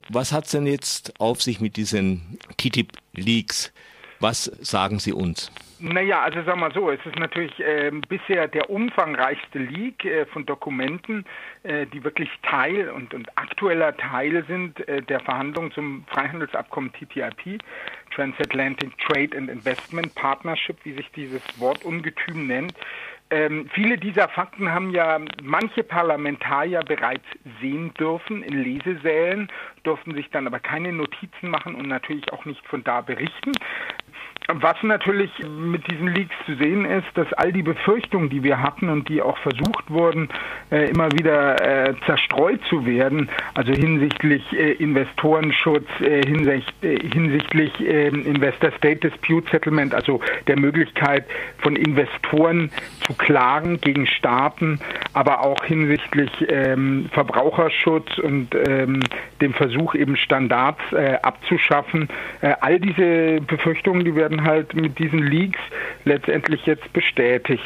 Was hat es denn jetzt auf sich mit diesen TTIP-Leaks? Was sagen Sie uns? Naja, also sagen wir mal so, es ist natürlich bisher der umfangreichste Leak von Dokumenten, die wirklich Teil und aktueller Teil sind der Verhandlungen zum Freihandelsabkommen TTIP, Transatlantic Trade and Investment Partnership, wie sich dieses Wortungetüm nennt. Viele dieser Fakten haben ja manche Parlamentarier bereits sehen dürfen in Lesesälen, durften sich dann aber keine Notizen machen und natürlich auch nicht von da berichten. Was natürlich mit diesen Leaks zu sehen ist, dass all die Befürchtungen, die wir hatten und die auch versucht wurden, immer wieder zerstreut zu werden, also hinsichtlich Investorenschutz, hinsichtlich Investor-State Dispute Settlement, also der Möglichkeit von Investoren zu klagen gegen Staaten, aber auch hinsichtlich Verbraucherschutz und dem Versuch eben Standards abzuschaffen. All diese Befürchtungen, die werden halt mit diesen Leaks letztendlich jetzt bestätigt.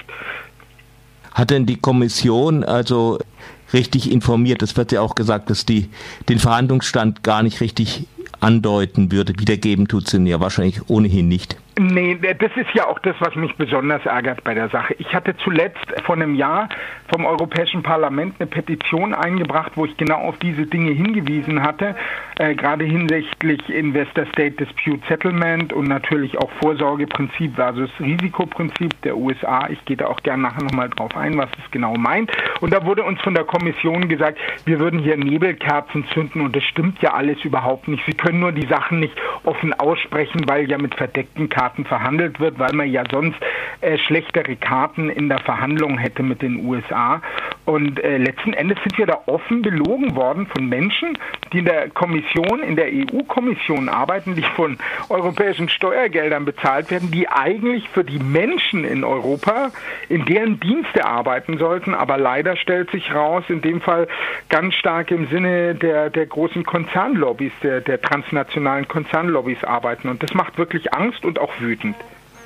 Hat denn die Kommission also richtig informiert? Es wird ja auch gesagt, dass die den Verhandlungsstand gar nicht richtig andeuten würde. Wiedergeben tut sie ja wahrscheinlich ohnehin nicht. Nee, das ist ja auch das, was mich besonders ärgert bei der Sache. Ich hatte zuletzt vor einem Jahr vom Europäischen Parlament eine Petition eingebracht, wo ich genau auf diese Dinge hingewiesen hatte, gerade hinsichtlich Investor-State Dispute Settlement und natürlich auch Vorsorgeprinzip versus Risikoprinzip der USA. Ich gehe da auch gerne nachher nochmal drauf ein, was es genau meint. Und da wurde uns von der Kommission gesagt, wir würden hier Nebelkerzen zünden und das stimmt ja alles überhaupt nicht. Sie können nur die Sachen nicht offen aussprechen, weil ja mit verdeckten Karten verhandelt wird, weil man ja sonst schlechtere Karten in der Verhandlung hätte mit den USA. Und letzten Endes sind wir da offen belogen worden von Menschen, die in der Kommission, in der EU-Kommission arbeiten, die von europäischen Steuergeldern bezahlt werden, die eigentlich für die Menschen in Europa in deren Dienste arbeiten sollten. Aber leider stellt sich raus, in dem Fall ganz stark im Sinne der großen Konzernlobbys, der transnationalen Konzernlobbys arbeiten. Und das macht wirklich Angst und auch wütend.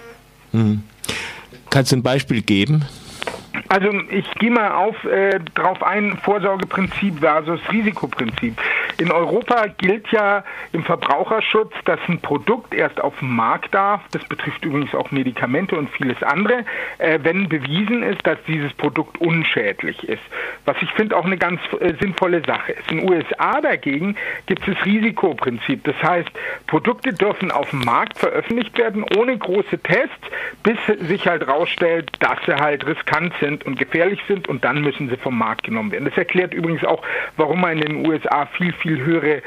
Kannst du ein Beispiel geben? Also ich gehe mal drauf ein, Vorsorgeprinzip versus Risikoprinzip. In Europa gilt ja im Verbraucherschutz, dass ein Produkt erst auf den Markt darf, das betrifft übrigens auch Medikamente und vieles andere, wenn bewiesen ist, dass dieses Produkt unschädlich ist. Was ich finde auch eine ganz sinnvolle Sache ist. In den USA dagegen gibt es das Risikoprinzip. Das heißt, Produkte dürfen auf dem Markt veröffentlicht werden, ohne große Tests, bis sich halt rausstellt, dass sie halt riskant sind und gefährlich sind und dann müssen sie vom Markt genommen werden. Das erklärt übrigens auch, warum man in den USA viel höhere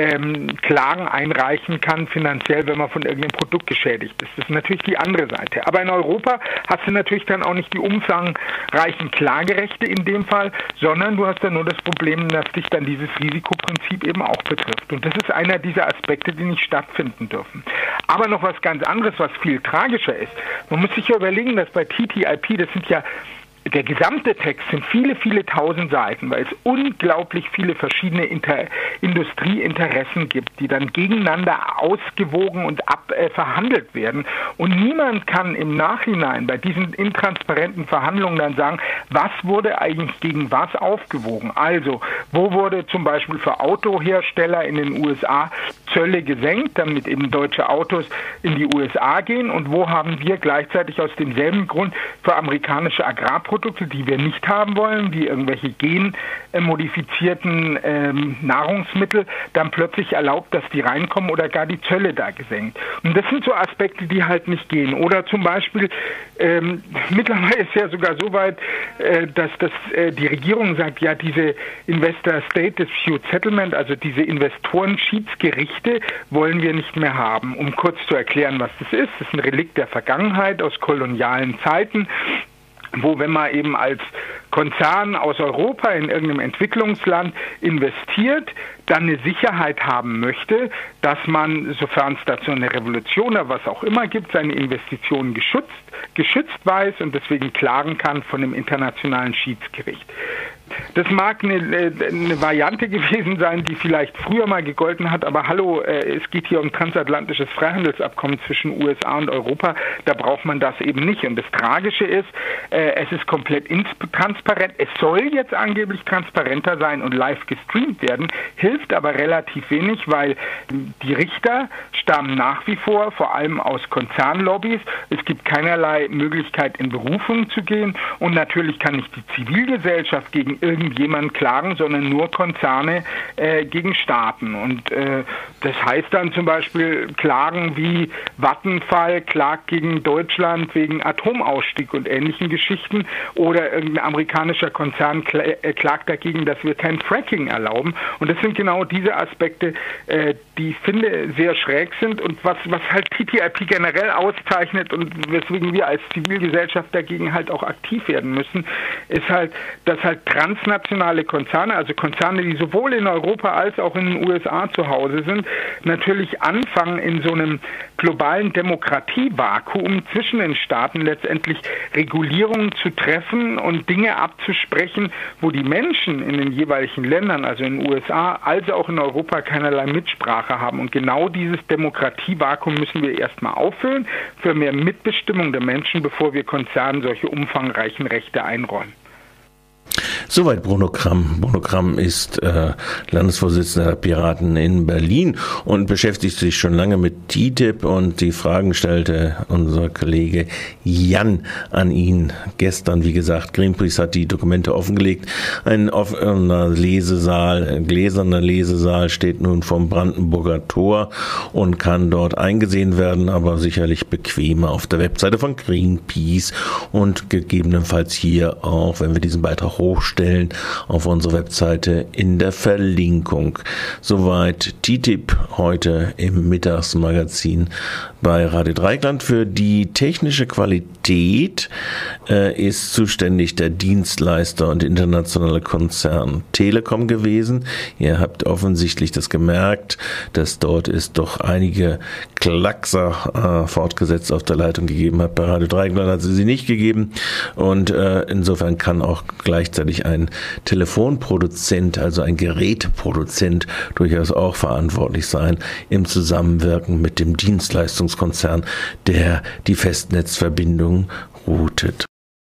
Klagen einreichen kann, finanziell, wenn man von irgendeinem Produkt geschädigt ist. Das ist natürlich die andere Seite. Aber in Europa hast du natürlich dann auch nicht die umfangreichen Klagerechte in dem Fall, sondern du hast dann nur das Problem, dass dich dann dieses Risikoprinzip eben auch betrifft. Und das ist einer dieser Aspekte, die nicht stattfinden dürfen. Aber noch was ganz anderes, was viel tragischer ist. Man muss sich ja überlegen, dass bei TTIP, das sind ja der gesamte Text sind viele tausend Seiten, weil es unglaublich viele verschiedene Industrieinteressen gibt, die dann gegeneinander ausgewogen und verhandelt werden. Und niemand kann im Nachhinein bei diesen intransparenten Verhandlungen dann sagen, was wurde eigentlich gegen was aufgewogen. Also, wo wurde zum Beispiel für Autohersteller in den USA Zölle gesenkt, damit eben deutsche Autos in die USA gehen, und wo haben wir gleichzeitig aus demselben Grund für amerikanische Agrarprodukte, die wir nicht haben wollen, wie irgendwelche genmodifizierten Nahrungsmittel, dann plötzlich erlaubt, dass die reinkommen oder gar die Zölle da gesenkt. Und das sind so Aspekte, die halt nicht gehen. Oder zum Beispiel, mittlerweile ist ja sogar so weit, dass die Regierung sagt, ja, diese Investor-State Dispute Settlement, also diese Investoren-Schiedsgerichte, wollen wir nicht mehr haben. Um kurz zu erklären, was das ist ein Relikt der Vergangenheit aus kolonialen Zeiten, wo, wenn man eben als Konzern aus Europa in irgendeinem Entwicklungsland investiert, dann eine Sicherheit haben möchte, dass man, sofern es dazu eine Revolution oder was auch immer gibt, seine Investitionen geschützt weiß und deswegen klagen kann von dem internationalen Schiedsgericht. Das mag eine Variante gewesen sein, die vielleicht früher mal gegolten hat, aber hallo, es geht hier um transatlantisches Freihandelsabkommen zwischen USA und Europa, da braucht man das eben nicht. Und das Tragische ist, es ist komplett intransparent, es soll jetzt angeblich transparenter sein und live gestreamt werden, hilft aber relativ wenig, weil die Richter stammen nach wie vor allem aus Konzernlobbys, es gibt keinerlei Möglichkeit in Berufung zu gehen und natürlich kann nicht die Zivilgesellschaft gegen irgendjemanden klagen, sondern nur Konzerne gegen Staaten. Und das heißt dann zum Beispiel Klagen wie Vattenfall klagt gegen Deutschland wegen Atomausstieg und ähnlichen Geschichten oder irgendein amerikanischer Konzern klagt dagegen, dass wir kein Fracking erlauben. Und das sind genau diese Aspekte, die ich finde sehr schräg sind und was halt TTIP generell auszeichnet und weswegen wir als Zivilgesellschaft dagegen halt auch aktiv werden müssen, ist halt, dass halt transnationale Konzerne, also Konzerne, die sowohl in Europa als auch in den USA zu Hause sind, natürlich anfangen, in so einem globalen Demokratievakuum zwischen den Staaten letztendlich Regulierungen zu treffen und Dinge abzusprechen, wo die Menschen in den jeweiligen Ländern, also in den USA, als auch in Europa keinerlei Mitsprache haben. Und genau dieses Demokratievakuum müssen wir erstmal auffüllen für mehr Mitbestimmung der Menschen, bevor wir Konzernen solche umfangreichen Rechte einräumen. Soweit Bruno Kramm. Bruno Kramm ist Landesvorsitzender der Piraten in Berlin und beschäftigt sich schon lange mit TTIP und die Fragen stellte unser Kollege Jan an ihn. Gestern, wie gesagt, Greenpeace hat die Dokumente offengelegt. Ein offener Lesesaal, ein gläserner Lesesaal steht nun vom Brandenburger Tor und kann dort eingesehen werden, aber sicherlich bequemer auf der Webseite von Greenpeace und gegebenenfalls hier auch, wenn wir diesen Beitrag hochstellen, auf unserer Webseite in der Verlinkung. Soweit TTIP heute im Mittagsmagazin bei Radio Dreieckland. Für die technische Qualität ist zuständig der Dienstleister und internationale Konzern Telekom gewesen. Ihr habt offensichtlich das gemerkt, dass dort es doch einige Klackser fortgesetzt auf der Leitung gegeben hat. Bei Radio Dreieckland hat sie nicht gegeben und insofern kann auch gleichzeitig ein Telefonproduzent, also ein Geräteproduzent, durchaus auch verantwortlich sein im Zusammenwirken mit dem Dienstleistungskonzern, der die Festnetzverbindung routet.